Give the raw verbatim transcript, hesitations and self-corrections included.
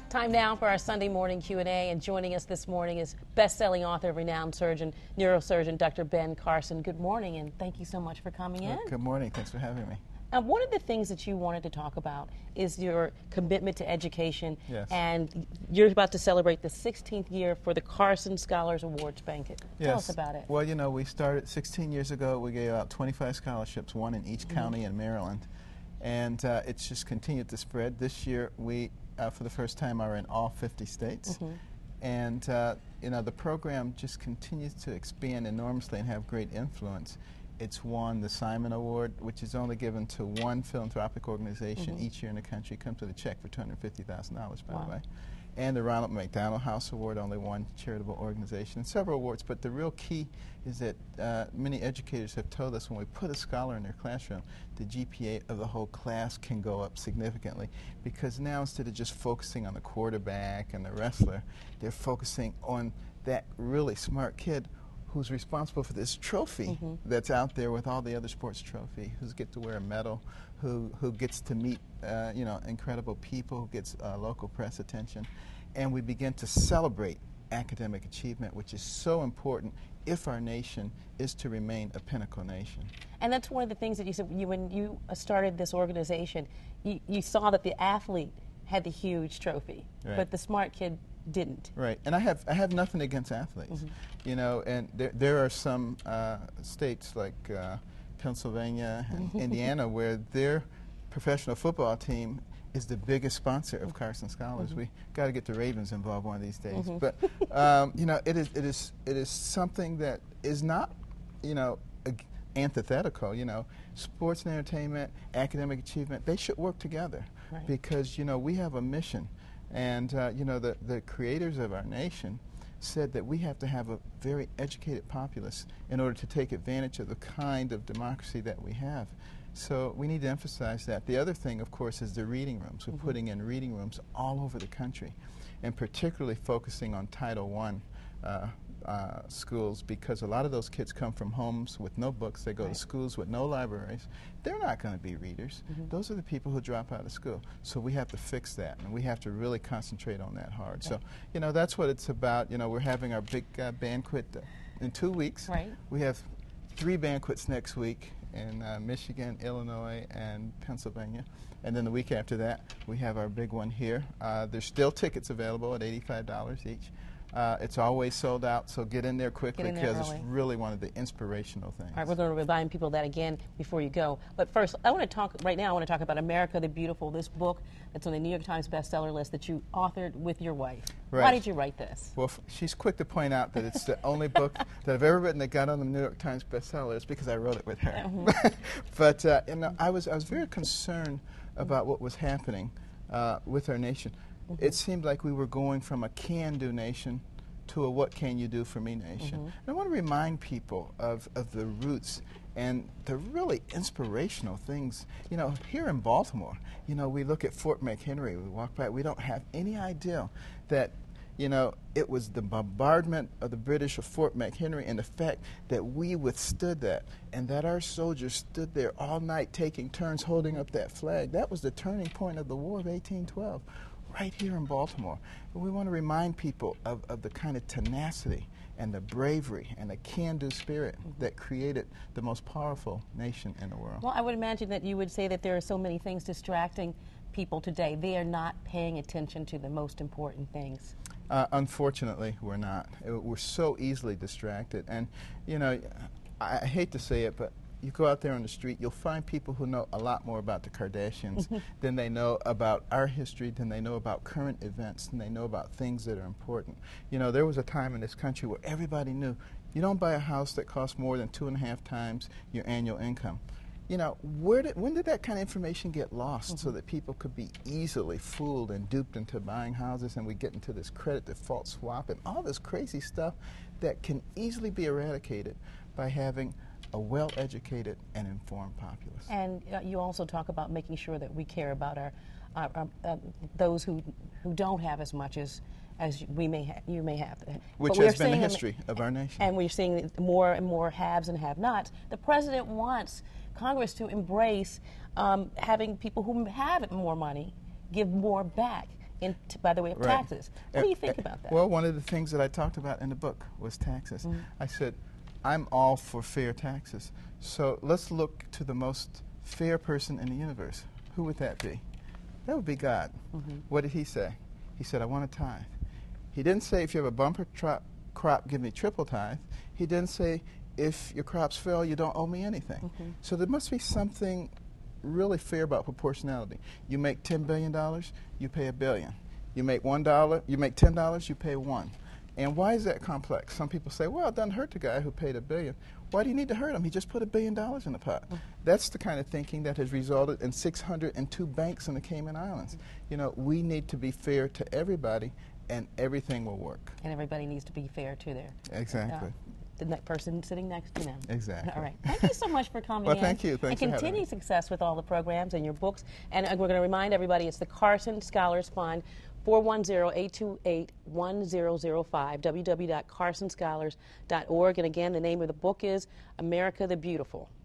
Time now for our Sunday morning Q and A, and joining us this morning is best-selling author, renowned surgeon, neurosurgeon, Doctor Ben Carson. Good morning, and thank you so much for coming in. Well, good morning. Thanks for having me. Uh, one of the things that you wanted to talk about is your commitment to education, yes. and you're about to celebrate the sixteenth year for the Carson Scholars Awards Banquet. Yes. Tell us about it. Well, you know, we started sixteen years ago. We gave out twenty-five scholarships, one in each mm-hmm. county in Maryland, and uh, it's just continued to spread. This year, we, uh, for the first time, are in all fifty states, mm-hmm. and uh, you know, the program just continues to expand enormously and have great influence. It's won the Simon Award, which is only given to one philanthropic organization mm-hmm. each year in the country. It comes with a check for two hundred fifty thousand dollars, by wow. the way. And the Ronald McDonald House Award, only one charitable organization, and several awards. But the real key is that uh, many educators have told us when we put a scholar in their classroom, the G P A of the whole class can go up significantly, because now instead of just focusing on the quarterback and the wrestler, they're focusing on that really smart kid who's responsible for this trophy mm-hmm. that's out there with all the other sports trophy, who's get to wear a medal, who who gets to meet uh, you know, incredible people, who gets uh, local press attention, and we begin to celebrate academic achievement, which is so important if our nation is to remain a pinnacle nation. And that's one of the things that you said you, when you started this organization. You, you saw that the athlete had the huge trophy, right. but the smart kid didn't. Right, and I have I have nothing against athletes, mm-hmm. you know, and there there are some uh, states like uh, Pennsylvania and Indiana where their professional football team is the biggest sponsor of Carson Scholars. Mm-hmm. We got to get the Ravens involved one of these days. Mm-hmm. But um, you know, it is it is it is something that is not, you know, antithetical. You know, sports and entertainment, academic achievement, they should work together, right. because you know we have a mission. And, uh, you know, the, the creators of our nation said that we have to have a very educated populace in order to take advantage of the kind of democracy that we have. So we need to emphasize that. The other thing, of course, is the reading rooms. We're mm-hmm. putting in reading rooms all over the country, and particularly focusing on Title One uh, uh, schools, because a lot of those kids come from homes with no books. They go right. to schools with no libraries. They're not going to be readers. Mm-hmm. Those are the people who drop out of school. So we have to fix that, and we have to really concentrate on that hard. Okay. So, you know, that's what it's about. You know, we're having our big uh, banquet uh, in two weeks. Right. We have three banquets next week in uh, Michigan, Illinois, and Pennsylvania. And then the week after that, we have our big one here. Uh, there's still tickets available at eighty-five dollars each. Uh, it's always sold out, so get in there quickly, because it's really one of the inspirational things. All right, we're going to remind people that again before you go. But first, I want to talk, right now I want to talk about America the Beautiful, this book that's on the New York Times bestseller list that you authored with your wife. Right. Why did you write this? Well, f she's quick to point out that it's the only book that I've ever written that got on the New York Times bestseller list, because I wrote it with her. Mm-hmm. But uh, you know, I was, I was very concerned about what was happening uh, with our nation. Mm-hmm. It seemed like we were going from a can-do nation to a what can you do for me nation. Mm-hmm. And I want to remind people of, of the roots and the really inspirational things. You know, here in Baltimore, you know, we look at Fort McHenry, we walk by, we don't have any idea that, you know, it was the bombardment of the British of Fort McHenry, and the fact that we withstood that, and that our soldiers stood there all night taking turns holding up that flag. That was the turning point of the War of eighteen twelve. Right here in Baltimore. But we want to remind people of, of the kind of tenacity and the bravery and the can-do spirit mm-hmm. that created the most powerful nation in the world. Well, I would imagine that you would say that there are so many things distracting people today. They are not paying attention to the most important things. Uh, unfortunately, we're not. We're so easily distracted. And, you know, I, I hate to say it, but you go out there on the street, you'll find people who know a lot more about the Kardashians than they know about our history, than they know about current events, than they know about things that are important. You know, there was a time in this country where everybody knew you don't buy a house that costs more than two and a half times your annual income. You know, where did, when did that kind of information get lost mm-hmm. so that people could be easily fooled and duped into buying houses, and we get into this credit default swap and all this crazy stuff that can easily be eradicated by having a well-educated and informed populace. And uh, you also talk about making sure that we care about our, our, our uh, those who who don't have as much as as we may ha you may have. Which has been the history of our nation. And we're seeing more and more haves and have-nots. The president wants Congress to embrace um, having people who have more money give more back. in t by the way of right. taxes. What uh, do you think uh, about that? Well, one of the things that I talked about in the book was taxes. Mm-hmm. I said, I'm all for fair taxes. So let's look to the most fair person in the universe. Who would that be? That would be God. Mm-hmm. What did he say? He said, I want a tithe. He didn't say, if you have a bumper crop, give me triple tithe. He didn't say, if your crops fail, you don't owe me anything. Mm-hmm. So there must be something really fair about proportionality. You make ten billion dollars, you pay a billion. You make one dollar, you make ten dollars, you pay one. And why is that complex? Some people say, well, it doesn't hurt the guy who paid a billion. Why do you need to hurt him? He just put a billion dollars in the pot. Mm-hmm. That's the kind of thinking that has resulted in six hundred two banks in the Cayman Islands. Mm-hmm. You know, we need to be fair to everybody, and everything will work. And everybody needs to be fair to their exactly. Uh, the ne person sitting next to them. Exactly. All right. Thank you so much for coming well, in. Well, thank you. Thanks and for continue having me. success with all the programs and your books. And uh, we're going to remind everybody it's the Carson Scholars Fund, four one zero, eight two eight, one zero zero five, w w w dot carson scholars dot org. And again, the name of the book is America the Beautiful.